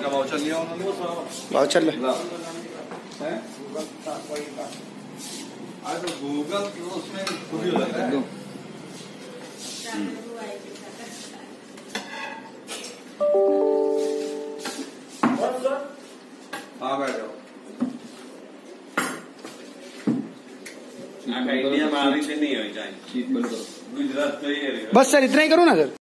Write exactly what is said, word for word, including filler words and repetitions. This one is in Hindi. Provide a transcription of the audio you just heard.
क्या वाउचर लिया उन्होंने? वाउचर ले आज तो गूगल उसमें खुद ही हो जाता है। हाँ बैठ जाओ। इंडिया में आने से नहीं हो जाए, गुजरात तो ये बस सर इतना ही करो ना सर।